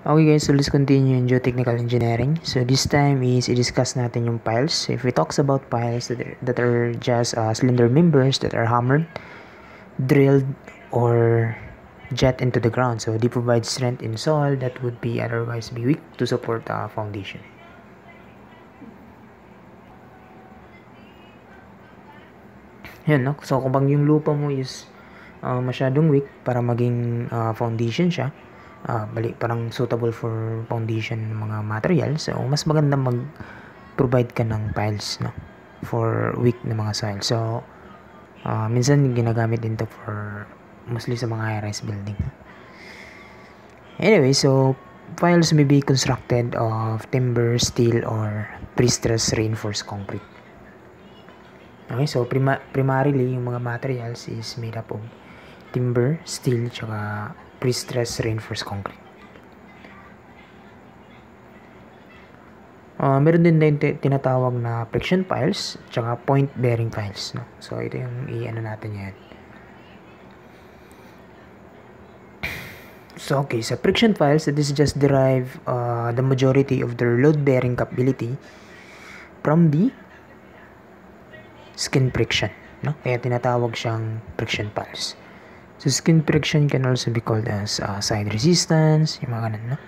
Okay guys, so let's continue in geotechnical engineering. So this time is i-discuss natin yung piles. So if we talks about piles that are just cylinder members that are hammered, drilled, or jet into the ground. So they provide strength in soil that would be otherwise be weak to support a foundation. Yan, no? So kung yung lupa mo is masyadong weak para maging foundation siya, parang suitable for foundation ng mga materials, so mas maganda mag-provide ka ng piles, no, for weak na mga soil. So minsan ginagamit din to for mostly sa mga high-rise building. Anyway, so piles may be constructed of timber, steel, or pre-stressed reinforced concrete. Okay, so primarily yung mga materials is made up of timber, steel, tsaka pre-stressed reinforced concrete. Meron din tinatawag na friction piles tsaka point bearing piles, no? So ito yung i-ano natin yan. So okay, sa friction piles, this just derive the majority of their load bearing capability from the skin friction, no? Kaya tinatawag siyang friction piles. So skin friction can also be called as side resistance, yung mga ganun, no?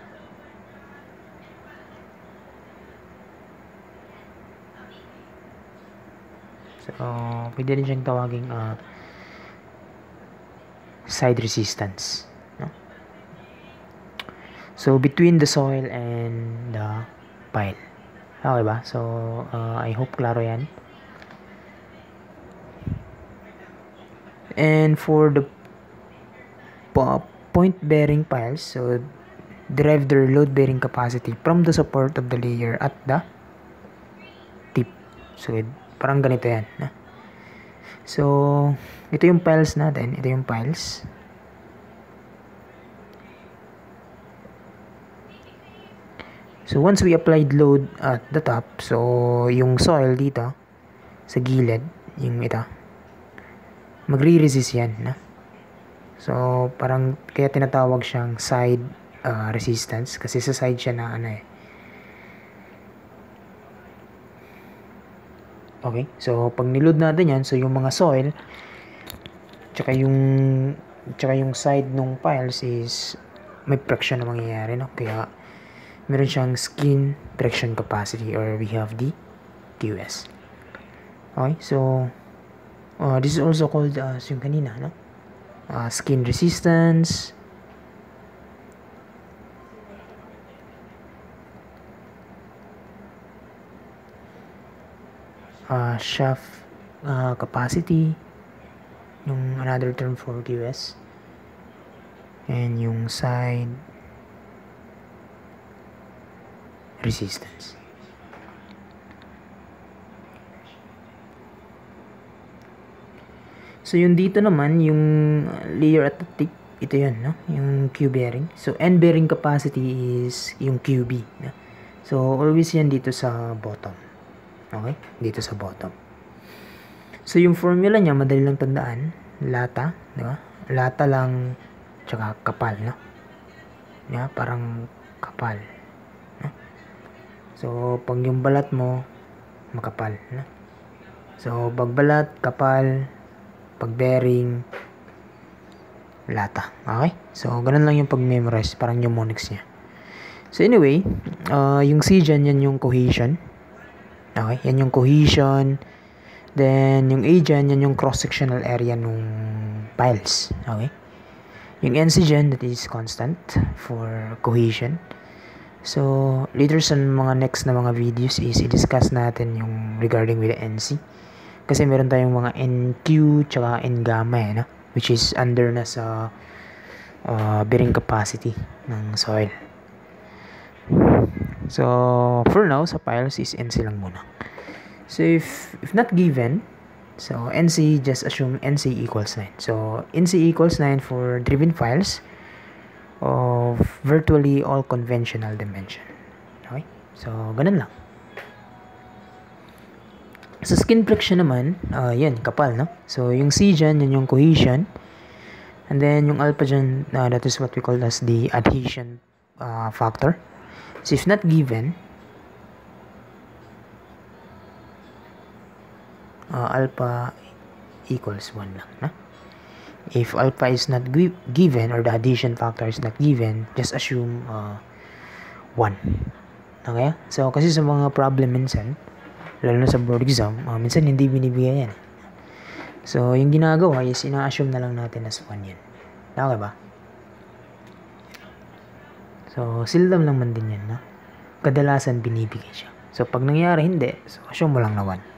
So pwede rin siyang tawaging side resistance, no? So between the soil and the pile. Okay ba? So I hope klaro yan. And for the point bearing piles, so derive their load bearing capacity from the support of the layer at the tip. So parang ganito yan, no? So ito yung piles natin, ito yung piles. So once we applied load at the top, so yung soil dito sa gilid, yung ito, magre-resist yan, no? So parang kaya tinatawag siyang side resistance kasi sa side siya na ano eh. Okay, so pag niload natin yan, so yung mga soil tsaka yung side nung piles is may friction na mangyayari, no? Kaya meron siyang skin friction capacity, or we have the QS. Okay, so this is also called yung kanina, no? Skin resistance, shaft capacity, yung another term for QS, and yung side resistance. So yung dito naman, yung layer at the tip, ito yan, no? Yung Q bearing. So end bearing capacity is yung QB, no? So always yan dito sa bottom. Okay? Dito sa bottom. So yung formula niya, madali lang tandaan. Lata, di ba? Lata lang, tsaka kapal, no? Yeah, parang kapal, no? So pag yung balat mo, makapal, no? So pag balat, kapal, pag bearing, lata. Okay? So ganun lang yung pag-memorize, parang mnemonics niya. So anyway, yung C dyan, yan yung cohesion. Okay? Yan yung cohesion. Then yung A dyan, yan yung cross-sectional area nung piles. Okay? Yung NC dyan, that is constant for cohesion. So later sa mga next na mga videos is i-discuss natin yung regarding with the NC. Kasi meron tayong mga NQ tsaka N gamma, no? Which is under na sa bearing capacity ng soil. So for now, sa piles is NC lang muna. So if not given, so NC, just assume NC equals 9. So NC equals 9 for driven piles of virtually all conventional dimension. Okay? So ganun lang. Sa skin friction naman, yan, kapal, no? So, yung C dyan, yan yung cohesion. And then, yung alpha dyan, that is what we call as the adhesion factor. So if not given, alpha equals 1 lang, na? If alpha is not given or the addition factor is not given, just assume 1. Okay? So, kasi sa mga problem minsan, lalo na sa board exam, minsan hindi binibigay yan. So, yung ginagawa is ina-assume na lang natin as 1 yan. Okay ba? So, seldom lang man din yan, na? Kadalasan binibigay siya. So, pag nangyari hindi, so assume mo lang na 1.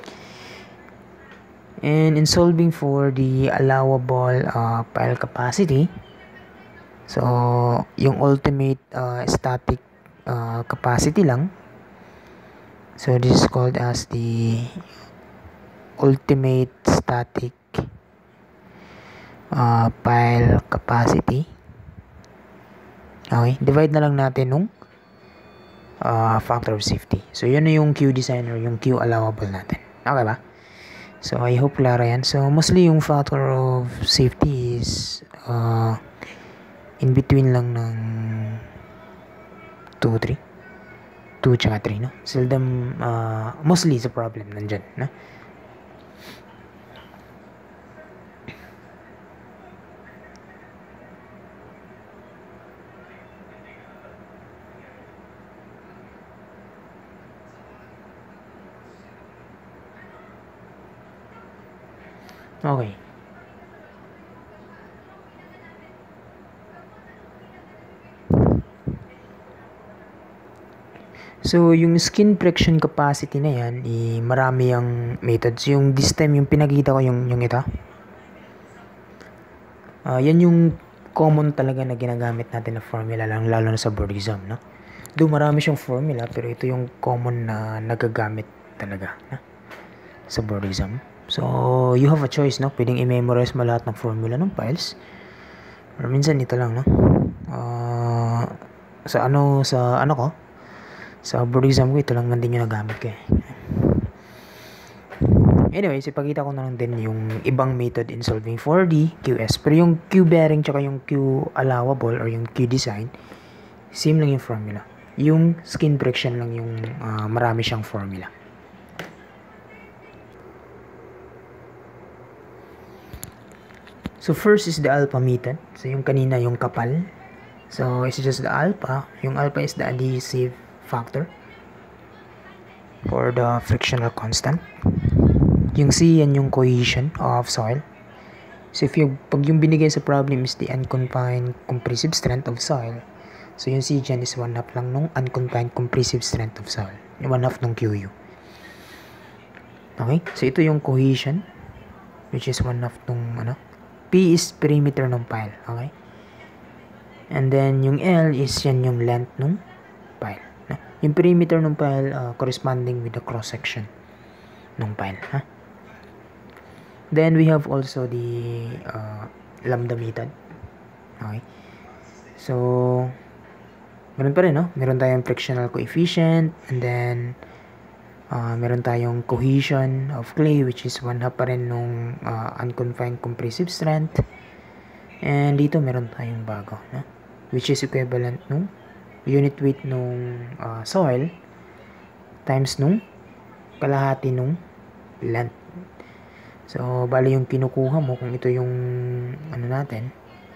And in solving for the allowable pile capacity, so yung ultimate static capacity lang, so this is called as the ultimate static pile capacity. Okay, divide na lang natin nung factor of safety. So yun na yung Q designer, yung Q allowable natin. Okay ba? So, I hope klaro yan. So, mostly yung factor of safety is in between lang ng 2, 3. 2 tsaka 3, no? Seldom, mostly sa problem nandyan, no? Okay. So, yung skin friction capacity na yan, marami yung methods. Yung this time, yung pinakita ko yung ito. Yan yung common talaga na ginagamit natin na formula lang, lalo na sa board exam, no? Though marami siyang formula, pero ito yung common na nagagamit talaga, no? Sa board exam. So, you have a choice, no? Pwedeng i-memorize mo lahat ng formula ng piles. Or minsan ito lang, no? Sa board exam ko, ito lang din yung nagamit ko, eh. Anyways, ipakita ko na lang din yung ibang method in solving for the QS. Pero yung Q bearing tsaka yung Q allowable or yung Q design, same lang yung formula. Yung skin friction lang yung marami siyang formula. So, first is the alpha method. So, yung kanina, yung kapal. So, it's just the alpha. Yung alpha is the adhesive factor for the frictional constant. Yung C, yan yung cohesion of soil. So, pag yung binigay sa problem is the unconfined compressive strength of soil. So, yung C dyan is 1/2 lang nung unconfined compressive strength of soil. 1/2 nung QU. Okay? So, ito yung cohesion, which is 1/2 nung, P is perimeter ng pile, okay? And then, yung L is yan yung length ng pile. Yung perimeter ng pile corresponding with the cross-section ng pile, ha? Then, we have also the lambda method. Okay? So, meron pa rin, no? Meron tayong frictional coefficient, and then, meron tayong cohesion of clay, which is 1/2 pa rin nung unconfined compressive strength. And dito meron tayong bago, no? Which is equivalent nung unit weight nung soil times nung kalahati nung length. So, bali yung kinukuha mo, kung ito yung natin,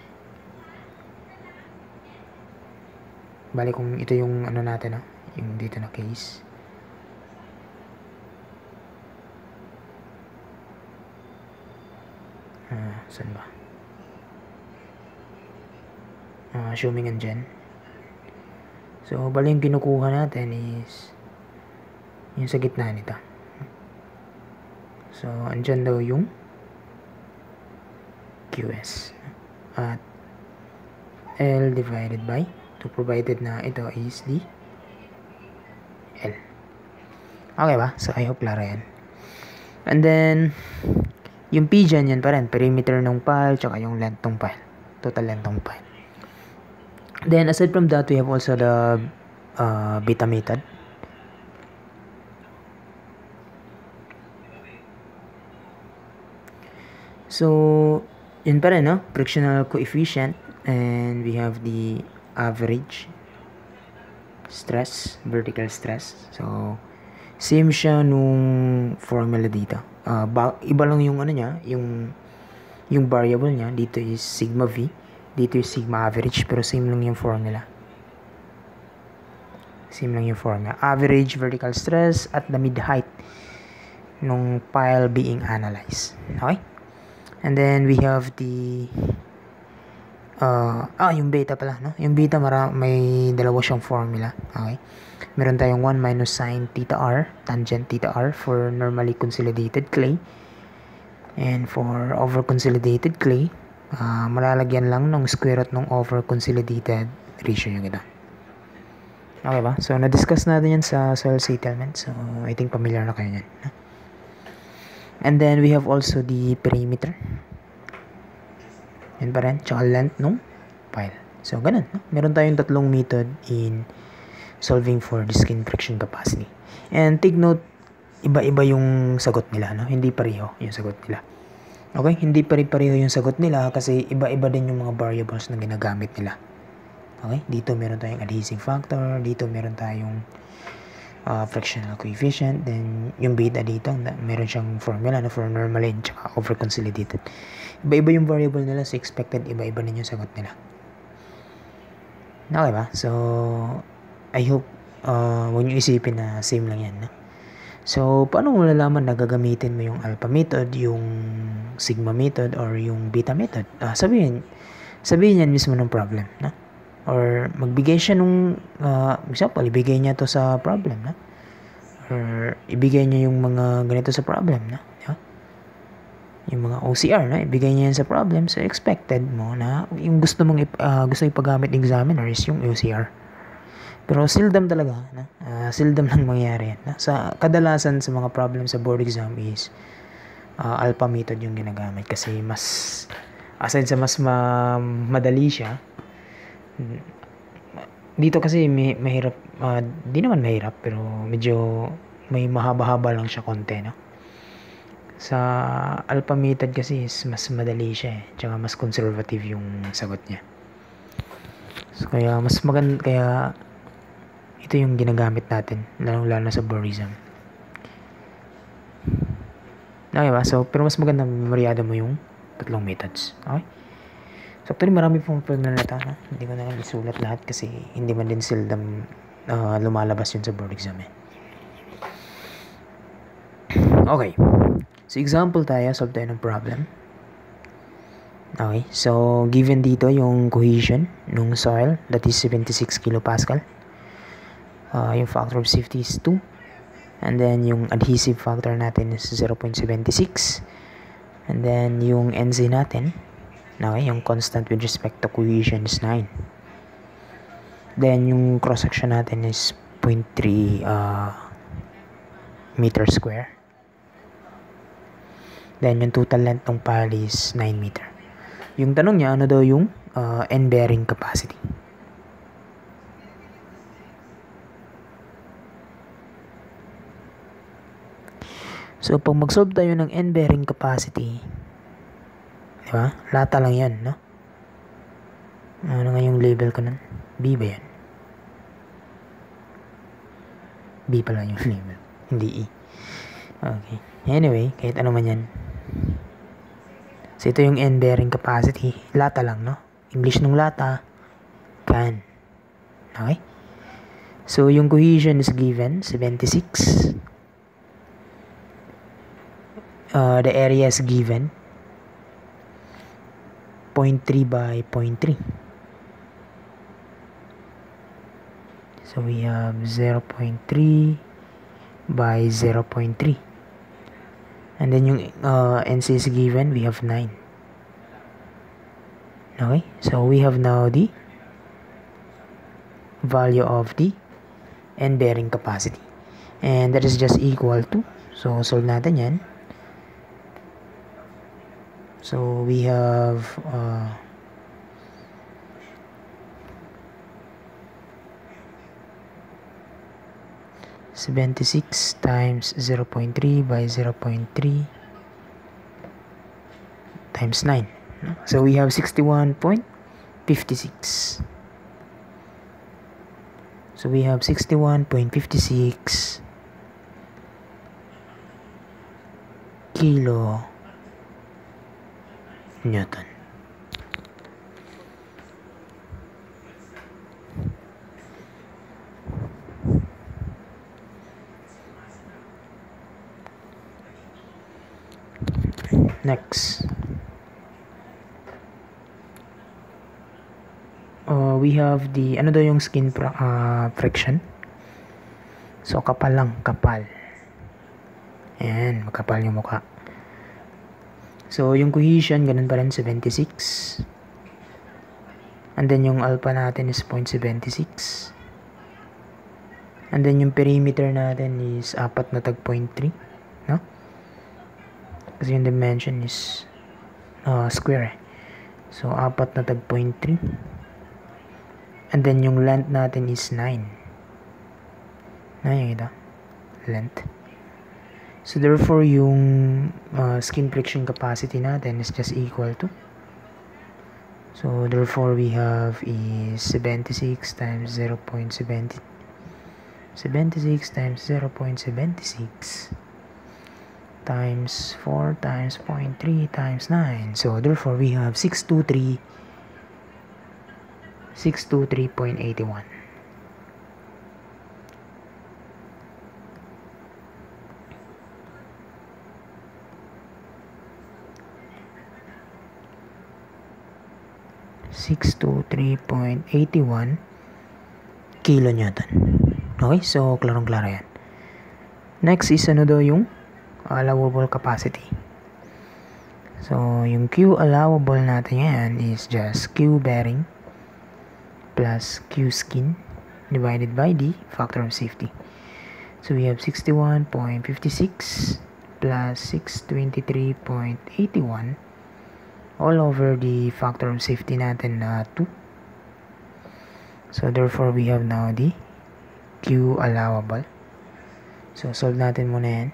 bali kung ito yung natin, yung dito na case. Saan ba? Assuming andyan. So, bali yung kinukuha natin is yung sa gitna nito. So, andyan daw yung QS. At L divided by 2, provided na ito is the L. Okay ba? So, I hope klaro yan. And then, yung P dyan, yan pa rin. Perimeter ng pile, tsaka yung length ng pile. Total length ng pile. Then, aside from that, we have also the beta method. So, yun pa rin, no? Frictional coefficient. And we have the average stress, vertical stress. So, same siya nung formula dito. Iba lang yung ano niya, yung variable niya. Dito is sigma v, dito is sigma average, pero same lang yung formula. Same lang yung formula. Average vertical stress at the mid height nung pile being analyzed. Okay? And then we have the yung beta pala, no? Yung beta may dalawa siyang formula. Okay? Meron tayong 1 minus sine theta r, tangent theta r for normally consolidated clay. And for over consolidated clay, malalagyan lang ng square root ng over consolidated ratio yung ito. Okay ba? So, na-discuss natin yan sa soil settlement. So, I think familiar na kayo yan. No? And then, we have also the perimeter. Yan pa rin. Tsaka length nung pile. So, ganun. No? Meron tayong tatlong method in solving for the skin friction capacity. And take note, iba-iba yung sagot nila. No? Hindi pareho yung sagot nila. Okay? Hindi pare-pareho yung sagot nila kasi iba-iba din yung mga variables na ginagamit nila. Okay? Dito meron tayong adhesive factor. Dito meron tayong frictional coefficient. Then, yung beta dito, meron siyang formula na for normaline tsaka over consolidated. Iba-iba yung variable nila, so expected iba-iba din yung sagot nila. Okay ba? So, I hope huwag nyo isipin na same lang yan. No? So, paano mo malalaman na gagamitin mo yung alpha method, yung sigma method, or yung beta method? Sabihin yan mismo ng problem. No? Or magbigay siya nung, example, ibigay niya to sa problem. No? Or ibigay niya yung mga ganito sa problem. No? Yung mga OCR, na ibigay niya yan sa problem, so expected mo na yung gusto ipagamit ng examiner is yung OCR. Pero seldom talaga, na seldom lang mangyari yan. Sa kadalasan sa mga problem sa board exam is alpha method yung ginagamit kasi mas aside sa mas madali siya, dito kasi mahirap, di naman mahirap pero medyo may mahaba-haba lang siya konti, no? Sa alpha method kasi is mas madali siya tsaka mas conservative yung sagot niya. So, kaya mas maganda, kaya ito yung ginagamit natin lalo sa board exam. Okay ba? So, pero mas maganda memoryado mo yung tatlong methods. Okay? So, actually marami pong formula na ito. Hindi ko na lang isulat lahat kasi hindi man din seldom lumalabas yun sa board exam eh. Okay. So, example tayo, solve tayo ng problem. Okay, so, given dito yung cohesion ng soil, that is 76 kilopascal. Yung factor of safety is 2. And then, yung adhesive factor natin is 0.76. And then, yung NZ natin, okay, yung constant with respect to cohesion is 9. Then, yung cross-section natin is 0.3 meter square. Then, yung total length ng pile is 9 meter. Yung tanong niya, ano daw yung end bearing capacity? So, pag mag-solve tayo ng end bearing capacity, di ba? Lata lang yan, no? Ano nga yung label ko nun? B ba yan? B pala yung label, hindi E. Okay. Anyway, kahit ano man yan. So, ito yung end bearing capacity. Lata lang, no? English ng lata, can. Okay? So, yung cohesion is given, 76. The area is given, 0.3 by 0.3. So, we have 0.3 by 0.3. And then yung NC is given, we have 9. Okay? So, we have now the value of the end bearing capacity. And that is just equal to, so, solve natin yan. So, we have 76 times 0.3 by 0.3 times 9. So we have 61.56. So we have 61.56 kilo Newton. Next, we have the ano daw yung skin friction. So kapal lang, kapal. Ayan, magkapal yung mukha. So yung cohesion ganun pa rin, 76. And then yung alpha natin is 0.76. And then yung perimeter natin is 4.3, no? Kasi yung dimension is square. So 4.3. And then yung length natin is 9. Yung ito, length. So therefore yung skin friction capacity natin is just equal to, so therefore we have is 76 times 0.70, 76 times 0.76 times 4 times 0.3 times 9. So therefore we have 623.81. kilonewton. Okay, so klarong-klaro yan. Next is ano daw yung allowable capacity. So yung Q allowable natin yan is just Q bearing plus Q skin divided by the factor of safety. So we have 61.56 plus 623.81 all over the factor of safety natin na 2. So therefore we have now the Q allowable. So solve natin muna yan.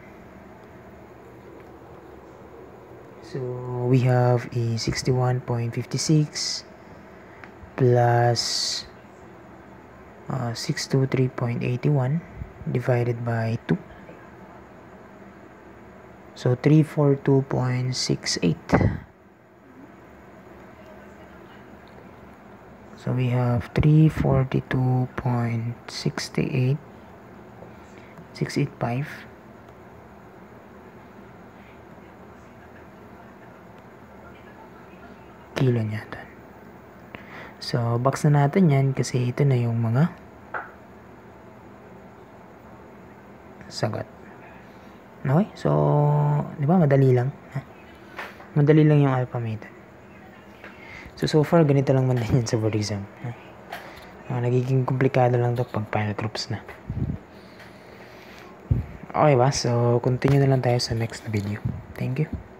So we have a 61.56 plus 623.81 divided by 2. So 342.68. So we have 342.68 685 kilonewton. So box na natin yan kasi ito na yung mga sagot. Okay? So, di ba madali lang? Madali lang yung alpha method. So far, ganito lang man din yan sa board exam. Nagiging komplikado lang to pag final groups na. Okay ba? So, continue na lang tayo sa next na video. Thank you.